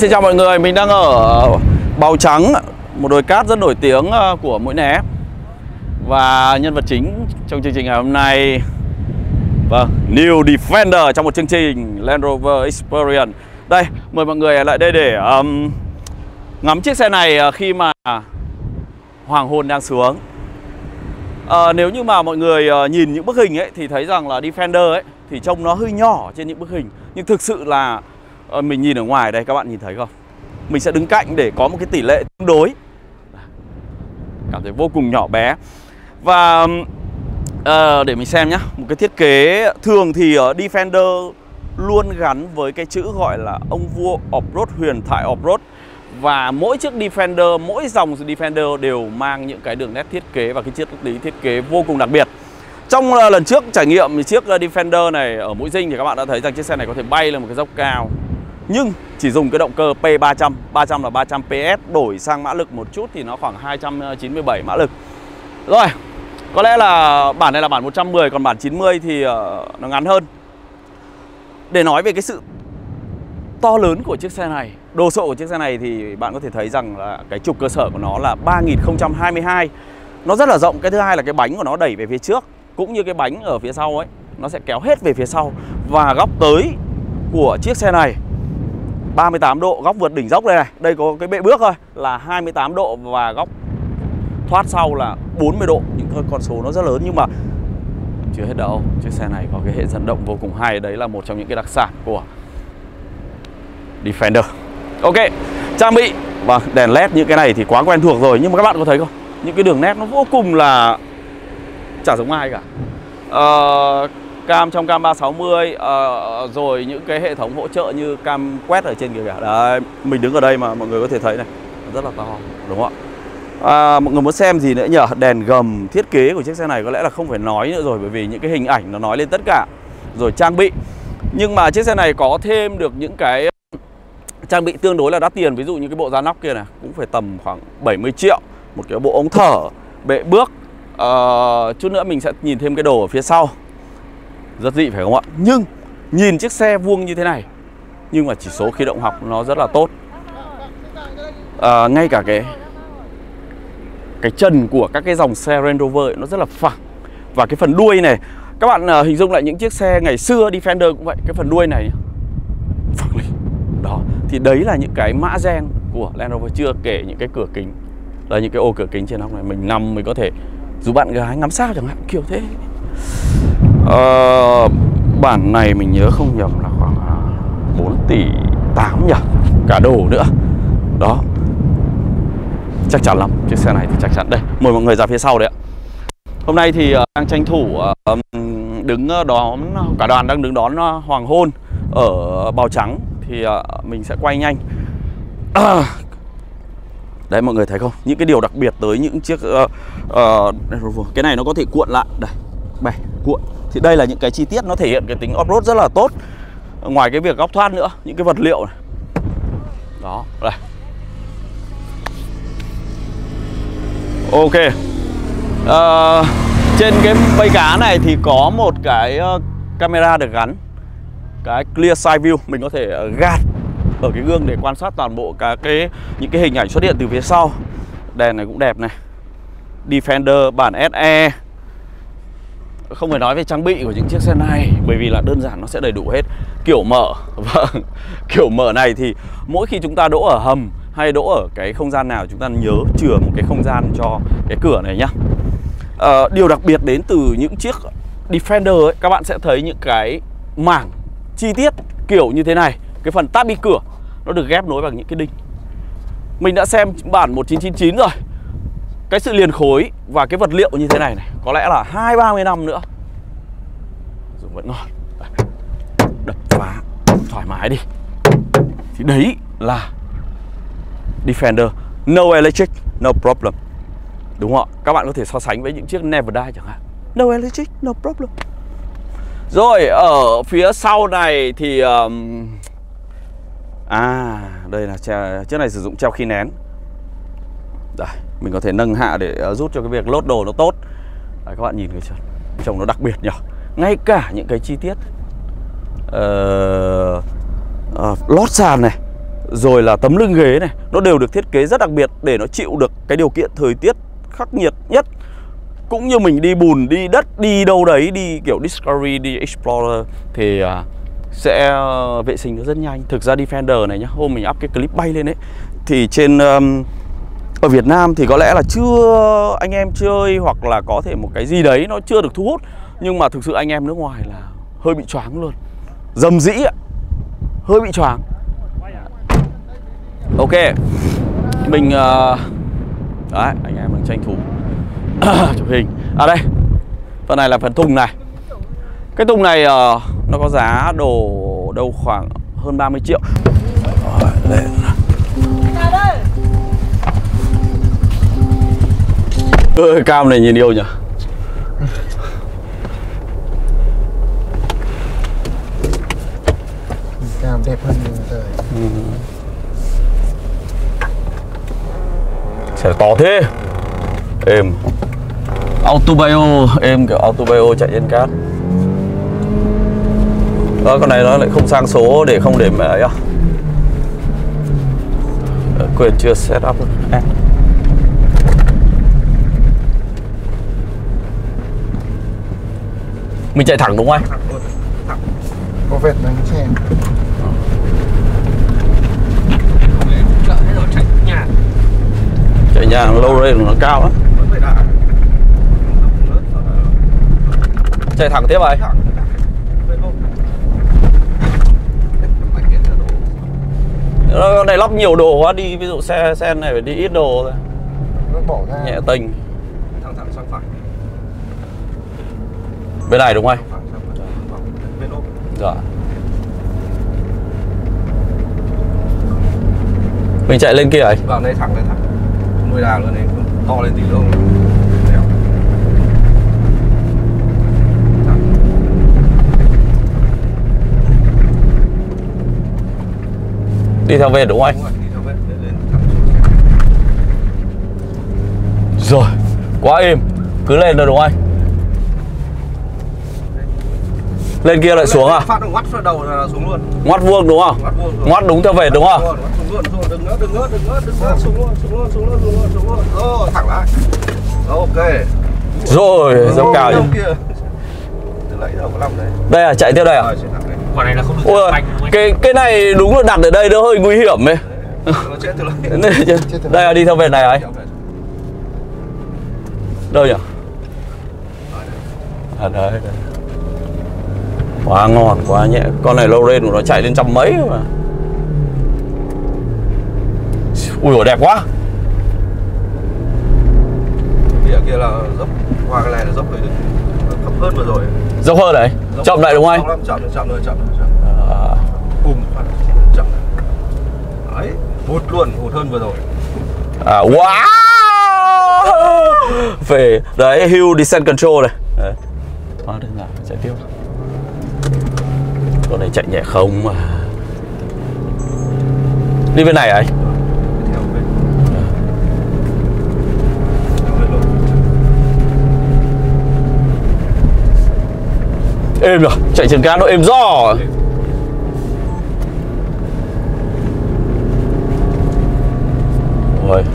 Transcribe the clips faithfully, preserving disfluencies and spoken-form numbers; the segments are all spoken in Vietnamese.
Xin chào mọi người, mình đang ở Bào Trắng, một đồi cát rất nổi tiếng của Mũi Né. Và nhân vật chính trong chương trình ngày hôm nay, vâng, New Defender trong một chương trình Land Rover Experience. Đây, mời mọi người lại đây để um, ngắm chiếc xe này khi mà hoàng hôn đang xuống. à, Nếu như mà mọi người nhìn những bức hình ấy thì thấy rằng là Defender ấy thì trông nó hơi nhỏ trên những bức hình. Nhưng thực sự là mình nhìn ở ngoài đây, các bạn nhìn thấy không? Mình sẽ đứng cạnh để có một cái tỷ lệ tương đối, cảm thấy vô cùng nhỏ bé. Và uh, để mình xem nhá. Một cái thiết kế thường thì uh, Defender luôn gắn với cái chữ gọi là ông vua off-road, huyền thoại off-road. Và mỗi chiếc Defender, mỗi dòng Defender đều mang những cái đường nét thiết kế và cái triết lý thiết kế vô cùng đặc biệt. Trong uh, lần trước trải nghiệm chiếc uh, Defender này ở Mũi Dinh thì các bạn đã thấy rằng chiếc xe này có thể bay lên một cái dốc cao, nhưng chỉ dùng cái động cơ P ba trăm, ba trăm là ba trăm P S, đổi sang mã lực một chút thì nó khoảng hai trăm chín mươi bảy mã lực. Rồi, có lẽ là bản này là bản một trăm mười, còn bản chín mươi thì uh, nó ngắn hơn. Để nói về cái sự to lớn của chiếc xe này, đồ sộ của chiếc xe này thì bạn có thể thấy rằng là cái trục cơ sở của nó là ba nghìn không trăm hai mươi hai. Nó rất là rộng. Cái thứ hai là cái bánh của nó đẩy về phía trước, cũng như cái bánh ở phía sau ấy, nó sẽ kéo hết về phía sau. Và góc tới của chiếc xe này ba mươi tám độ, góc vượt đỉnh dốc đây này. Đây có cái bệ bước thôi là hai mươi tám độ, và góc thoát sau là bốn mươi độ. Những con số nó rất lớn, nhưng mà chưa hết đâu. Chiếc xe này có cái hệ dẫn động vô cùng hay. Đấy là một trong những cái đặc sản của Defender. Ok, trang bị và đèn led những cái này thì quá quen thuộc rồi. Nhưng mà các bạn có thấy không? Những cái đường nét nó vô cùng là chả giống ai cả. uh, Cam trong cam ba sáu mươi, uh, rồi những cái hệ thống hỗ trợ như cam quét ở trên kìa kìa. Đấy, mình đứng ở đây mà mọi người có thể thấy này, rất là to, đúng không ạ? À, mọi người muốn xem gì nữa nhỉ? Đèn gầm, thiết kế của chiếc xe này có lẽ là không phải nói nữa rồi, bởi vì những cái hình ảnh nó nói lên tất cả. Rồi trang bị. Nhưng mà chiếc xe này có thêm được những cái trang bị tương đối là đắt tiền. Ví dụ như cái bộ da nóc kia này cũng phải tầm khoảng bảy mươi triệu. Một cái bộ ống thở, bệ bước. uh, Chút nữa mình sẽ nhìn thêm cái đồ ở phía sau. Rất dị phải không ạ? Nhưng nhìn chiếc xe vuông như thế này, nhưng mà chỉ số khí động học nó rất là tốt. à, Ngay cả cái Cái trần của các cái dòng xe Range Rover ấy, nó rất là phẳng. Và cái phần đuôi này, các bạn uh, hình dung lại những chiếc xe ngày xưa Defender cũng vậy. Cái phần đuôi này phẳng lên. Đó, thì đấy là những cái mã gen của Land Rover. Chưa kể những cái cửa kính, là những cái ô cửa kính trên nóc này. Mình nằm mình có thể dù bạn gái ngắm sao chẳng hạn, kiểu thế. uh, Bản này mình nhớ không nhầm là khoảng bốn tỷ tám nhỉ, cả đồ nữa. Đó, chắc chắn lắm. Chiếc xe này thì chắc chắn. Đây, mời mọi người ra phía sau đấy ạ. Hôm nay thì uh, đang tranh thủ uh, đứng đón, cả đoàn đang đứng đón uh, hoàng hôn ở Bào Trắng. Thì uh, mình sẽ quay nhanh. uh, Đấy, mọi người thấy không? Những cái điều đặc biệt tới những chiếc uh, uh, cái này nó có thể cuộn lại. Đây, bè, cuộn. Thì đây là những cái chi tiết nó thể hiện cái tính off-road rất là tốt. Ngoài cái việc góc thoát nữa, những cái vật liệu này. Đó, đây. Ok. uh, Trên cái vây cá này thì có một cái uh, camera được gắn, cái clear side view. Mình có thể uh, gạt ở cái gương để quan sát toàn bộ các cái những cái hình ảnh xuất hiện từ phía sau. Đèn này cũng đẹp này. Defender bản ét e. Không phải nói về trang bị của những chiếc xe này, bởi vì là đơn giản nó sẽ đầy đủ hết. Kiểu mở. Vâng, kiểu mở này thì mỗi khi chúng ta đỗ ở hầm hay đỗ ở cái không gian nào, chúng ta nhớ chừa một cái không gian cho cái cửa này nhá. à, Điều đặc biệt đến từ những chiếc Defender ấy, các bạn sẽ thấy những cái mảng chi tiết kiểu như thế này. Cái phần táp bi cửa nó được ghép nối bằng những cái đinh. Mình đã xem bản một chín chín chín rồi. Cái sự liền khối và cái vật liệu như thế này này, có lẽ là hai ba mươi năm nữa dùng vẫn ngon. Đập phá thoải mái đi. Thì đấy là Defender. No electric, no problem. Đúng không ạ? Các bạn có thể so sánh với những chiếc Never Die chẳng hạn. No electric, no problem. Rồi, ở phía sau này thì um... à, đây là che... chiếc này sử dụng treo khí nén. Đây, mình có thể nâng hạ để uh, giúp cho cái việc lốt đồ nó tốt. Đấy, các bạn nhìn cái chân trông nó đặc biệt nhỉ. Ngay cả những cái chi tiết uh, uh, lót sàn này, rồi là tấm lưng ghế này, nó đều được thiết kế rất đặc biệt để nó chịu được cái điều kiện thời tiết khắc nghiệt nhất. Cũng như mình đi bùn, đi đất, đi đâu đấy, đi kiểu Discovery, đi Explorer thì uh, sẽ uh, vệ sinh nó rất nhanh. Thực ra Defender này nhá, hôm mình up cái clip bay lên ấy, thì trên um, ở Việt Nam thì có lẽ là chưa anh em chơi, hoặc là có thể một cái gì đấy nó chưa được thu hút. Nhưng mà thực sự anh em nước ngoài là hơi bị choáng luôn, dầm dĩ ạ, hơi bị choáng. Ok, mình uh, đấy, anh em đang tranh thủ chụp hình. À đây, phần này là phần thùng này. Cái thùng này uh, nó có giá đồ đâu khoảng hơn ba mươi triệu. Rồi, lên. Ơi, cam này nhìn yêu nhỉ. Cam đẹp hơn rồi. Ừ. Sẽ to thế. Êm. Autobio, êm kiểu Autobio chạy trên cát. Đó, con này nó lại không sang số để không để mà ấy à. Quên chưa set up à. Mình chạy thẳng đúng không anh? Thẳng luôn, thẳng. Có vệt đánh xe. Chợ hết rồi, chạy nhà. Chạy nhà lâu đây nó cao lắm. Chạy thẳng tiếp vậy. Nó này lắp nhiều đồ quá, đi ví dụ xe xe này phải đi ít đồ thôi. Nó bỏ ra. Nhẹ tênh. Thẳng thẳng sang phải. Bên này đúng không anh? Bên ốp. Dạ. Mình chạy lên kia ấy. Vào đây thẳng lên thẳng. Mười đà luôn này, to lên tí luôn. Đi theo vệt đúng không anh? Đúng rồi, đi theo vết lên thẳng. Rồi, quá êm. Cứ lên rồi đúng không anh? Lên kia lại xuống à? Phát ngoắt vào đầu là xuống luôn. Ngoắt vuông đúng không? Ngoắt vuông. Ngoắt đúng theo vệt đúng không? Ngoắt xuống luôn, xuống đừng nữa, đừng nữa, đừng nữa, đừng nữa, xuống luôn, xuống luôn, xuống luôn, xuống luôn, xuống luôn. Rồi, thẳng lại. Ok. Rồi, dốc cao chứ. Từ lấy đầu có lòng đấy. Đây à, chạy tiếp đây à? Rồi, chạy thẳng đây. Quả này là không được. Ôi, cái cái này đúng là đặt ở đây nó hơi nguy hiểm ấy. Nó chết từ lấy. Đây là đi theo vệt này ấy. Đâu nhỉ? À đấy, đấy. Quá ngon, quá nhẹ. Con này low range của nó chạy lên trăm mấy mà. Ui dồi, đẹp quá. Phía kia là dốc, qua cái này là dốc rồi, thấp hơn vừa rồi. Dốc hơn đấy. Dốc Chậm lại đúng không anh? Chậm, chậm, chậm rồi, chậm rồi, chậm. À. Bùm, chậm. Đấy, hụt luôn, hụt hơn vừa rồi. À, wow. Về đấy, Hill Descent Control này. Đấy. Quá đơn giản, chạy tiếp. Con này chạy nhẹ không mà. Đi bên này à anh? Theo bên. Êm rồi, chạy trên cát nó êm giò. Rồi.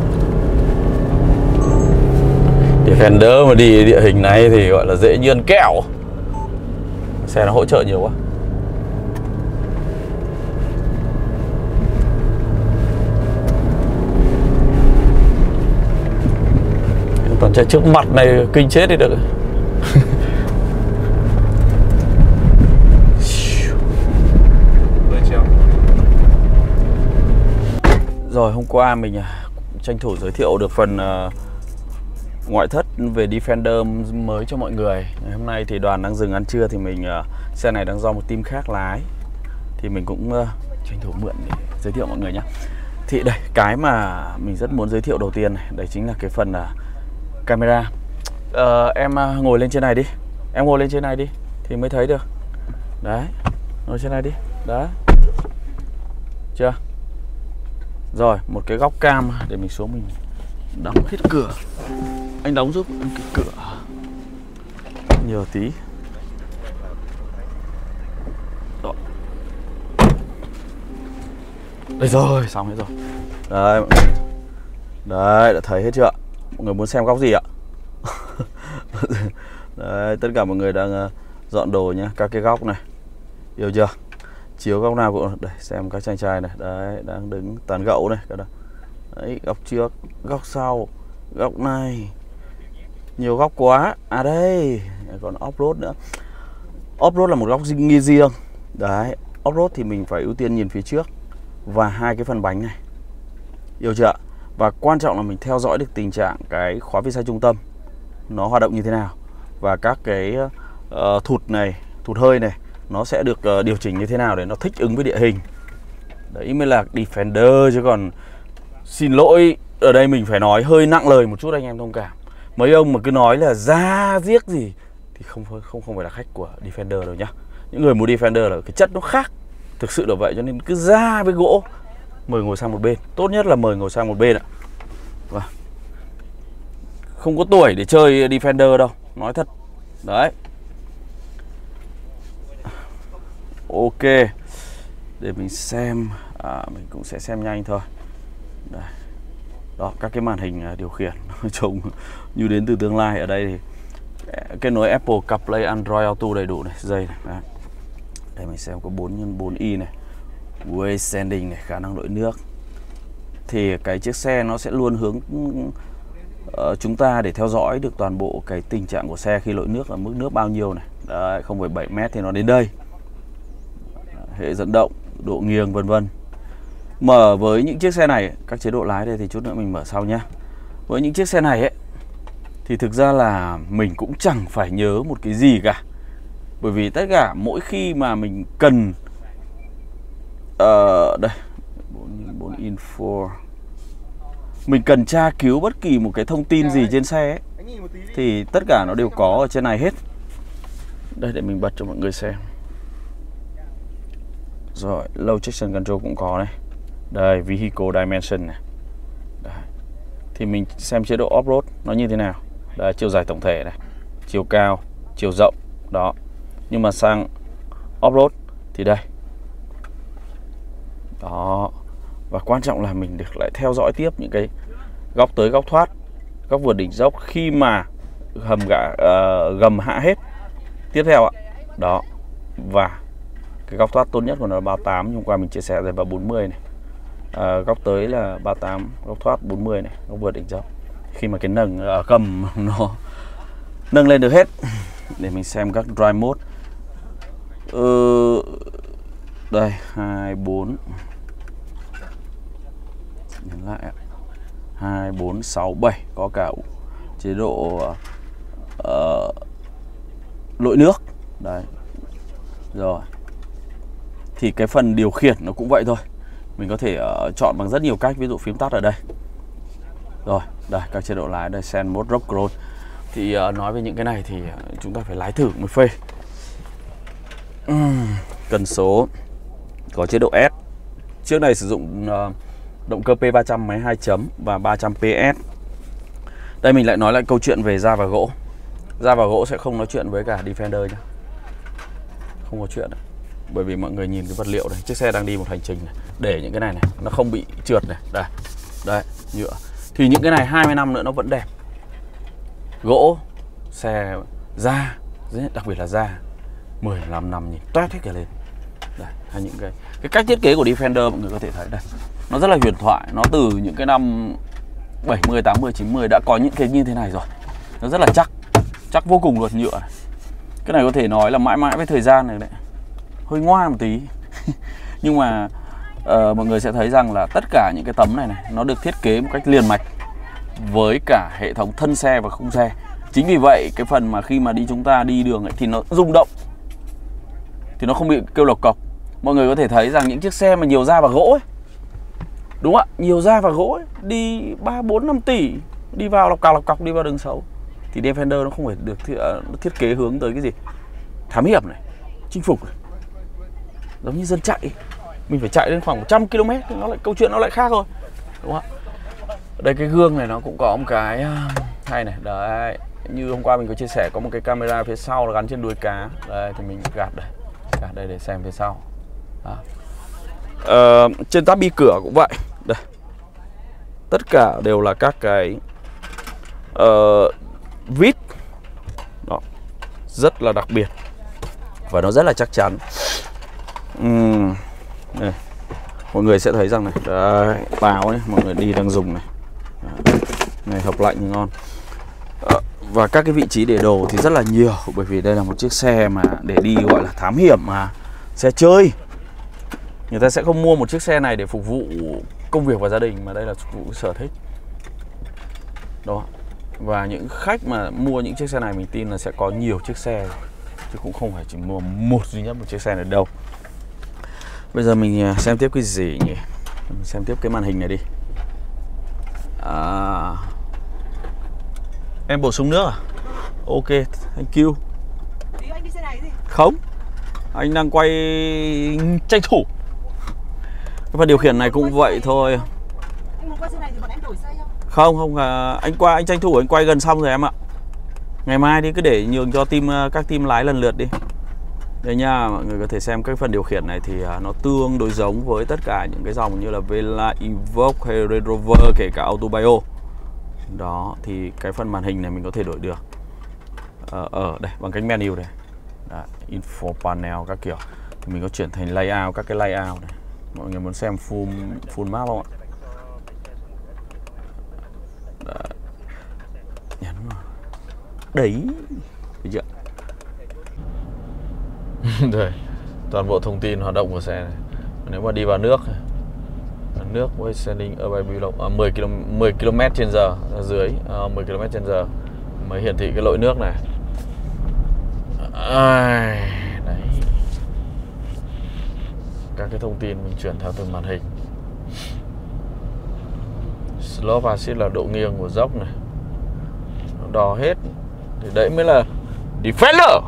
Defender mà đi địa hình này thì gọi là dễ như ăn kẹo. Xe nó hỗ trợ nhiều quá. Toàn chạy trước mặt này kinh chết đi được. Rồi hôm qua mình tranh thủ giới thiệu được phần uh, ngoại thất về Defender mới cho mọi người. Ngày hôm nay thì đoàn đang dừng ăn trưa thì mình uh, xe này đang do một team khác lái thì mình cũng uh, tranh thủ mượn để giới thiệu mọi người nhé. Thì đây, cái mà mình rất muốn giới thiệu đầu tiên này, đấy chính là cái phần uh, camera. uh, Em uh, ngồi lên trên này đi. Em ngồi lên trên này đi thì mới thấy được. Đấy, ngồi trên này đi. Đấy. Chưa? Rồi, một cái góc cam để mình xuống mình đóng hết cửa. Anh đóng giúp anh cái cửa nhiều tí. Đó. Đây rồi, xong hết rồi. Đấy, mọi người. Đấy, đã thấy hết chưa? Mọi người muốn xem góc gì ạ? Đấy, tất cả mọi người đang uh, dọn đồ nhá, các cái góc này. Hiểu chưa? Chiếu góc nào cũng để xem các chàng trai này. Đấy, đang đứng tán gẫu này, cả đó. Đấy, góc trước, góc sau, góc này. Nhiều góc quá. À đây, còn off-road nữa. Off-road là một góc nghi riêng. Đấy, off-road thì mình phải ưu tiên nhìn phía trước và hai cái phần bánh này. Hiểu chưa? Và quan trọng là mình theo dõi được tình trạng cái khóa phía sau trung tâm nó hoạt động như thế nào. Và các cái uh, thụt này, thụt hơi này nó sẽ được uh, điều chỉnh như thế nào để nó thích ứng với địa hình. Đấy mới là Defender, chứ còn xin lỗi, ở đây mình phải nói hơi nặng lời một chút, anh em thông cảm. Mấy ông mà cứ nói là da diếc gì thì không không không phải là khách của Defender đâu nhá. Những người mua Defender là cái chất nó khác, thực sự là vậy, cho nên cứ da với gỗ mời ngồi sang một bên. Tốt nhất là mời ngồi sang một bên ạ. Và không có tuổi để chơi Defender đâu, nói thật. Đấy. Ok. Để mình xem, à, mình cũng sẽ xem nhanh thôi. Đây. Đó, các cái màn hình điều khiển trông như đến từ tương lai. Ở đây thì kết nối Apple CarPlay, Android Auto đầy đủ này, dây này. Đấy. Đây mình xem có bốn nhân bốn i này, Way Standing này, khả năng lội nước. Thì cái chiếc xe nó sẽ luôn hướng uh, chúng ta để theo dõi được toàn bộ cái tình trạng của xe khi lội nước, là mức nước bao nhiêu này. Đấy, không phẩy bảy mét thì nó đến đây. Hệ dẫn động, độ nghiêng vân vân. Mở với những chiếc xe này, các chế độ lái đây thì chút nữa mình mở sau nhá. Với những chiếc xe này ấy thì thực ra là mình cũng chẳng phải nhớ một cái gì cả. Bởi vì tất cả mỗi khi mà mình cần uh, đây bốn info, mình cần tra cứu bất kỳ một cái thông tin gì trên xe ấy, thì tất cả nó đều có ở trên này hết. Đây, để mình bật cho mọi người xem. Rồi, Low Traction Control cũng có này. Đây, Vehicle Dimension này. Đây. Thì mình xem chế độ Off-road nó như thế nào. Đây, chiều dài tổng thể này, chiều cao, chiều rộng. Đó. Nhưng mà sang Off-road thì đây. Đó. Và quan trọng là mình được lại theo dõi tiếp những cái góc tới góc thoát, góc vượt đỉnh dốc khi mà hầm gã uh, gầm hạ hết. Tiếp theo ạ. Đó. Và cái góc thoát tốt nhất của nó là ba mươi tám, hôm qua mình chia sẻ rồi, vào bốn mươi này. À, góc tới là ba mươi tám, góc thoát bốn mươi này, góc vượt đỉnh dốc. Khi mà cái nâng ở cầm nó nâng lên được hết. Để mình xem các drive mode. Ừ, đây, hai, bốn. Nhấn lại ạ. hai, bốn, sáu, bảy. Có cả chế độ uh, lội nước. Đấy. Rồi. Thì cái phần điều khiển nó cũng vậy thôi. Mình có thể uh, chọn bằng rất nhiều cách. Ví dụ phím tắt ở đây. Rồi, đây, các chế độ lái đây, Sand Mode, Rock Roll. Thì uh, nói về những cái này thì uh, chúng ta phải lái thử mới phê. uhm, Cần số có chế độ S. Chiếc này sử dụng uh, động cơ P ba trăm, máy hai chấm và ba trăm P S. Đây mình lại nói lại câu chuyện về da và gỗ. Da và gỗ sẽ không nói chuyện với cả Defender nhá. Không có chuyện đấy. Bởi vì mọi người nhìn cái vật liệu này, chiếc xe đang đi một hành trình này, để những cái này này nó không bị trượt này. Đây, đây, nhựa. Thì những cái này hai mươi năm nữa nó vẫn đẹp. Gỗ, xe, da, đặc biệt là da, mười lăm năm nhìn toét hết cả lên. Đây, hay những cái cái cách thiết kế của Defender mọi người có thể thấy đây. Nó rất là huyền thoại, nó từ những cái năm bảy mươi, tám mươi, chín mươi đã có những cái như thế này rồi. Nó rất là chắc, chắc vô cùng luôn, nhựa này. Cái này có thể nói là mãi mãi với thời gian này đấy. Hơi ngoa một tí. Nhưng mà uh, mọi người sẽ thấy rằng là tất cả những cái tấm này này nó được thiết kế một cách liền mạch với cả hệ thống thân xe và khung xe. Chính vì vậy cái phần mà khi mà đi chúng ta đi đường ấy, thì nó rung động, thì nó không bị kêu lộc cọc. Mọi người có thể thấy rằng những chiếc xe mà nhiều da và gỗ ấy, đúng ạ, nhiều da và gỗ ấy, đi ba, bốn, năm tỷ, đi vào lọc cọc lọc cọc, đi vào đường xấu, thì Defender nó không phải được thiết, uh, thiết kế hướng tới cái gì thám hiểm này, chinh phục này. Giống như dân chạy, mình phải chạy lên khoảng một trăm ki lô mét, nó lại câu chuyện nó lại khác rồi, đúng không ạ? Ở đây cái gương này nó cũng có một cái hay này, đấy, như hôm qua mình có chia sẻ, có một cái camera phía sau là gắn trên đuôi cá. Đây thì mình gạt đây, gạt đây để xem phía sau. Đó. uh, Trên tab bi cửa cũng vậy. Đây, tất cả đều là các cái uh, vít đó, rất là đặc biệt và nó rất là chắc chắn. uhm, đây, mọi người sẽ thấy rằng này, đấy, báo ấy, mọi người đi đang dùng này, đấy, này hộp lạnh thì ngon. uh, Và các cái vị trí để đồ thì rất là nhiều, bởi vì đây là một chiếc xe mà để đi gọi là thám hiểm mà, xe chơi. Người ta sẽ không mua một chiếc xe này để phục vụ công việc và gia đình, mà đây là phục vụ sở thích. Đó. Và những khách mà mua những chiếc xe này mình tin là sẽ có nhiều chiếc xe, chứ cũng không phải chỉ mua một duy nhất một chiếc xe này đâu. Bây giờ mình xem tiếp cái gì nhỉ? Mình xem tiếp cái màn hình này đi. À, em bổ sung nước à? Ok, thank you. Anh đi xe này gì? Không, anh đang quay tranh thủ. Cái phần điều khiển này cũng vậy thôi. Anh muốn quay xe này thì bọn em đổi xe không? Không, không, anh qua anh tranh thủ anh quay gần xong rồi em ạ. Ngày mai đi cứ để nhường cho team, các team lái lần lượt đi. Đây nha, mọi người có thể xem cái phần điều khiển này thì nó tương đối giống với tất cả những cái dòng như là Velar, Evoque hay Range Rover, kể cả Autobio. Đó, thì cái phần màn hình này mình có thể đổi được. Ở ờ, đây, bằng cái menu này. Đấy, info panel các kiểu. Thì mình có chuyển thành layout, các cái layout này. Mọi người muốn xem full full map không ạ? Đấy. Nhấn vào. Đấy. Thấy chưa? Đây, toàn bộ thông tin hoạt động của xe này. Nếu mà đi vào nước nước với setting ở bài below à, mười ki lô mét trên giờ ở dưới, à, mười ki lô mét trên giờ mới hiển thị cái lỗi nước này. À, đấy. Các cái thông tin mình chuyển theo từng màn hình. Slope acid là độ nghiêng của dốc này, nó đo hết thì đấy mới là Defender.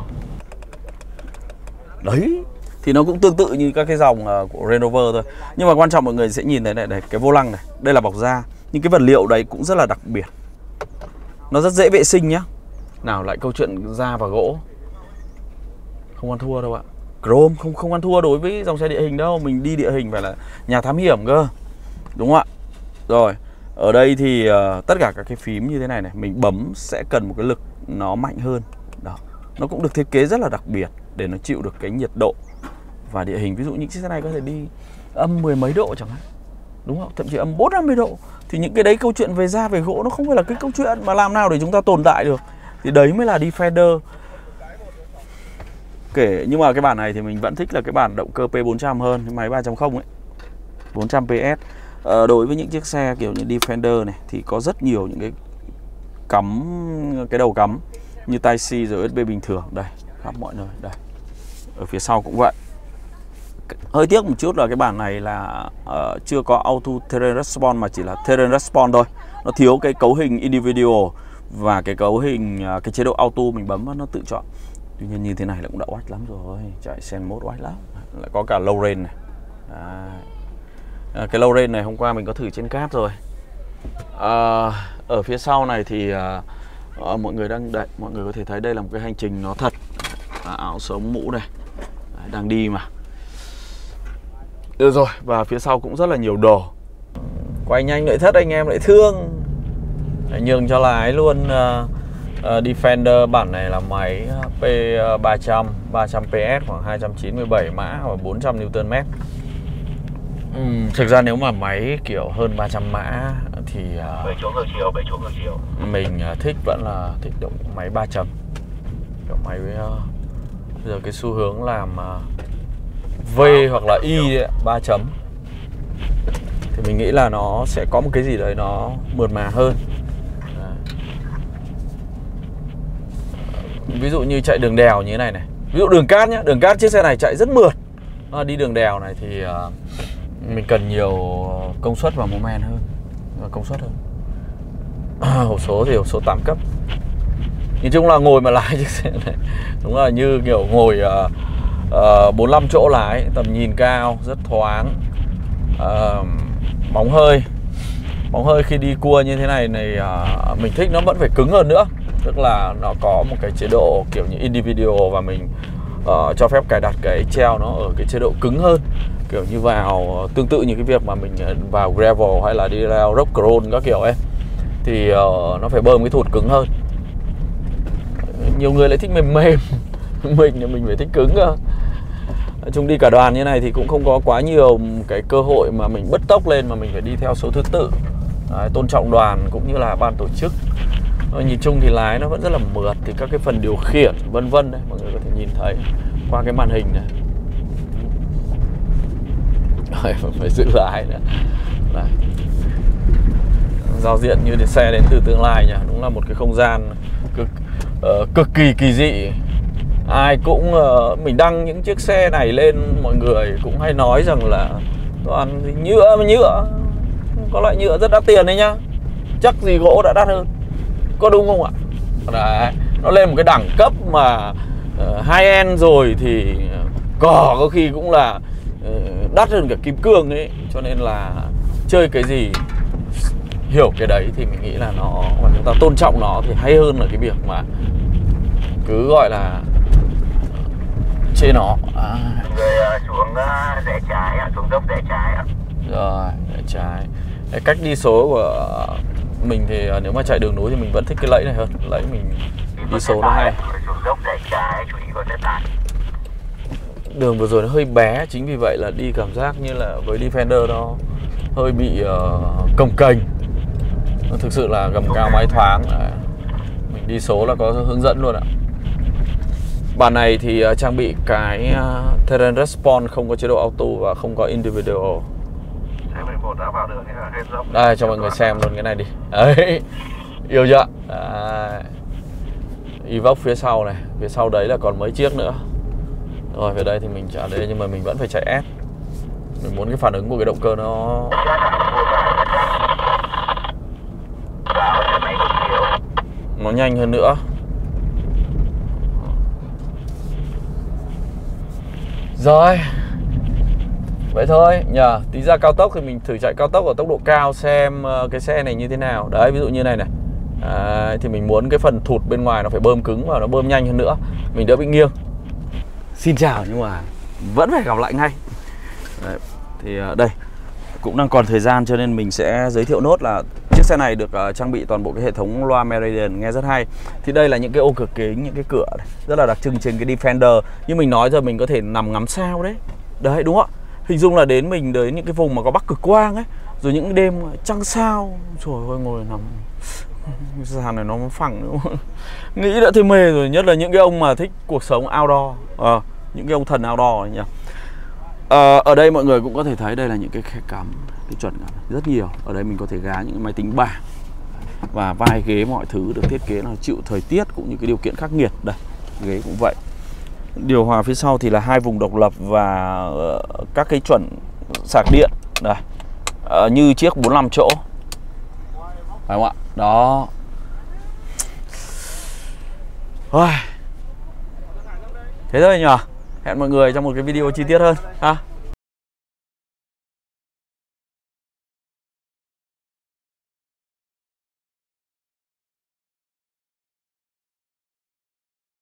Đấy, thì nó cũng tương tự như các cái dòng uh, của Range Rover thôi. Nhưng mà quan trọng mọi người sẽ nhìn thấy này, này, cái vô lăng này, đây là bọc da. Nhưng cái vật liệu đấy cũng rất là đặc biệt. Nó rất dễ vệ sinh nhá. Nào lại câu chuyện da và gỗ, không ăn thua đâu ạ. Chrome không không ăn thua đối với dòng xe địa hình đâu. Mình đi địa hình phải là nhà thám hiểm cơ, đúng không ạ? Rồi, ở đây thì uh, tất cả các cái phím như thế này này, mình bấm sẽ cần một cái lực nó mạnh hơn. Đó, nó cũng được thiết kế rất là đặc biệt để nó chịu được cái nhiệt độ và địa hình. Ví dụ những chiếc xe này có thể đi âm mười mấy độ chẳng hạn, đúng không? Thậm chí âm bốn năm mươi độ. Thì những cái đấy câu chuyện về da về gỗ nó không phải là cái câu chuyện mà làm nào để chúng ta tồn tại được. Thì đấy mới là Defender. Kể nhưng mà cái bản này thì mình vẫn thích là cái bản động cơ P bốn trăm hơn cái máy ba chấm không ấy, bốn trăm pê ét. ờ, Đối với những chiếc xe kiểu như Defender này thì có rất nhiều những cái cắm, cái đầu cắm như Type-C rồi u ét bê bình thường. Đây, khắp mọi nơi. Đây, ở phía sau cũng vậy. Hơi tiếc một chút là cái bản này là uh, chưa có Auto Terrain Response mà chỉ là Terrain Response thôi. Nó thiếu cái cấu hình Individual và cái cấu hình, uh, cái chế độ Auto mình bấm nó tự chọn. Tuy nhiên như thế này là cũng đã oách lắm rồi. Chạy Sen mode oách lắm. Lại có cả low range này. À, cái low range này hôm qua mình có thử trên cát rồi. À, ở phía sau này thì uh, uh, mọi người đang đợi, mọi người có thể thấy đây là một cái hành trình nó thật. À, áo sống mũ này. Đấy, đang đi mà. Được rồi, và phía sau cũng rất là nhiều đồ. Quay nhanh nội thất anh em lại thương. Đấy, nhường cho lái luôn. uh, uh, Defender bản này là máy P ba trăm, ba trăm pê ét, khoảng hai trăm chín mươi bảy mã và bốn trăm Newton mét. uhm, Thực ra nếu mà máy kiểu hơn ba trăm mã thì uh, bảy chỗ ngược chiều, bảy chỗ ngược chiều. mình uh, thích vẫn là thích động máy ba chấm. Kiểu máy uh, giờ cái xu hướng làm uh, V hoặc là Y ấy, ba chấm thì mình nghĩ là nó sẽ có một cái gì đấy nó mượt mà hơn. Đấy. Ví dụ như chạy đường đèo như thế này này, ví dụ đường cát nhá, đường cát chiếc xe này chạy rất mượt. À, đi đường đèo này thì uh, mình cần nhiều công suất và mô men hơn, công suất hơn. À, hộp số thì hộp số tám cấp. Nhìn chung là ngồi mà lái chiếc xe này đúng là như kiểu ngồi uh, uh, bốn mươi lăm chỗ lái, tầm nhìn cao, rất thoáng. uh, Bóng hơi Bóng hơi khi đi cua như thế này này uh, mình thích nó vẫn phải cứng hơn nữa. Tức là nó có một cái chế độ kiểu như individual và mình uh, cho phép cài đặt cái treo nó ở cái chế độ cứng hơn. kiểu như vào tương tự như cái việc mà mình vào gravel hay là đi leo rock crawl các kiểu ấy, thì uh, nó phải bơm cái thụt cứng hơn. Nhiều người lại thích mềm mềm mình thì mình phải thích cứng cơ. Nói chung đi cả đoàn như này thì cũng không có quá nhiều cái cơ hội mà mình bứt tốc lên, mà mình phải đi theo số thứ tự. Đấy, tôn trọng đoàn cũng như là ban tổ chức. Rồi nhìn chung thì lái nó vẫn rất là mượt, thì các cái phần điều khiển vân vân đấy mọi người có thể nhìn thấy qua cái màn hình này. Đấy, phải giữ lái nữa. Đấy. Giao diện như xe đến từ tương lai nhỉ, đúng là một cái không gian cực uh, cực kỳ kỳ dị. Ai cũng uh, mình đăng những chiếc xe này lên, mọi người cũng hay nói rằng là toàn nhựa mà nhựa, có loại nhựa rất đắt tiền đấy nhá, chắc gì gỗ đã đắt hơn, có đúng không ạ? Đấy, nó lên một cái đẳng cấp mà uh, high-end rồi thì cỏ có khi cũng là uh, đắt hơn cả kim cương ấy, cho nên là chơi cái gì hiểu cái đấy thì mình nghĩ là nó, và chúng ta tôn trọng nó thì hay hơn là cái việc mà cứ gọi là chê nó. À. Người uh, xuống uh, rẽ trái ạ, xuống dốc rẽ trái ạ. Rồi, rẽ trái. Cái cách đi số của mình thì uh, nếu mà chạy đường núi thì mình vẫn thích cái lẫy này hơn. Lẫy mình đi, đi số nó hay. Xuống dốc rẽ trái, chú ý vào xe tải. Đường vừa rồi nó hơi bé, chính vì vậy là đi cảm giác như là với Defender nó hơi bị uh, cồng kềnh. Nó thực sự là gầm cao mái thoáng. Đấy. Mình đi số là có hướng dẫn luôn ạ. Bản này thì uh, trang bị cái uh, Terrain Response, không có chế độ auto và không có individual. Đây cho mọi người xem luôn cái này đi. Đấy, yêu chưa? Đấy. Evoque phía sau này, phía sau đấy là còn mấy chiếc nữa. Rồi về đây thì mình trả đây, nhưng mà mình vẫn phải chạy S. Mình muốn cái phản ứng của cái động cơ nó nó nhanh hơn nữa. Rồi, vậy thôi nhờ. Tí ra cao tốc thì mình thử chạy cao tốc ở tốc độ cao xem cái xe này như thế nào. Đấy, ví dụ như này này. Đấy, thì mình muốn cái phần thụt bên ngoài nó phải bơm cứng và nó bơm nhanh hơn nữa, mình đỡ bị nghiêng. Xin chào, nhưng mà vẫn phải gặp lại ngay. Đấy, thì đây cũng đang còn thời gian cho nên mình sẽ giới thiệu nốt là chiếc xe này được uh, trang bị toàn bộ cái hệ thống loa Meridian, nghe rất hay. Thì đây là những cái ô cửa kính, những cái cửa này, rất là đặc trưng trên cái Defender. Như mình nói rồi, mình có thể nằm ngắm sao đấy. Đấy, đúng không ạ? Hình dung là đến mình đến những cái vùng mà có Bắc Cực Quang ấy, rồi những đêm trăng sao, trời ơi, ngồi nằm cái sàn này nó phẳng nữa. Nghĩ đã thấy mê rồi, nhất là những cái ông mà thích cuộc sống outdoor, à, những cái ông thần outdoor nhỉ. À, ở đây mọi người cũng có thể thấy đây là những cái khe cắm, cái chuẩn cắm rất nhiều. Ở đây mình có thể gá những máy tính bảng, và vai ghế mọi thứ được thiết kế là chịu thời tiết cũng như cái điều kiện khắc nghiệt. Đây, ghế cũng vậy. Điều hòa phía sau thì là hai vùng độc lập và uh, các cái chuẩn sạc điện đây, uh, như chiếc bốn mươi lăm chỗ, phải không ạ? Đó. Thế thôi nhỉ. Hẹn mọi người trong một cái video chi tiết hơn ha.